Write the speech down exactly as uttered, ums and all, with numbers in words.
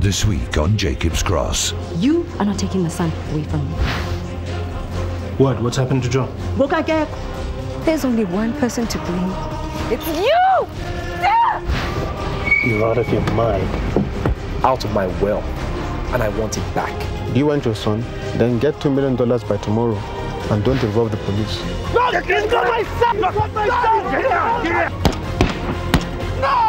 This week on Jacob's Cross. You are not taking the son away from me. What? What's happened to John? There's only one person to blame. It's you! You're out of your mind. Out of my will. And I want it back. Do you want your son? Then get two million dollars by tomorrow. And don't involve the police. No! It's not my son! It's not my son! Get here! Get here! No!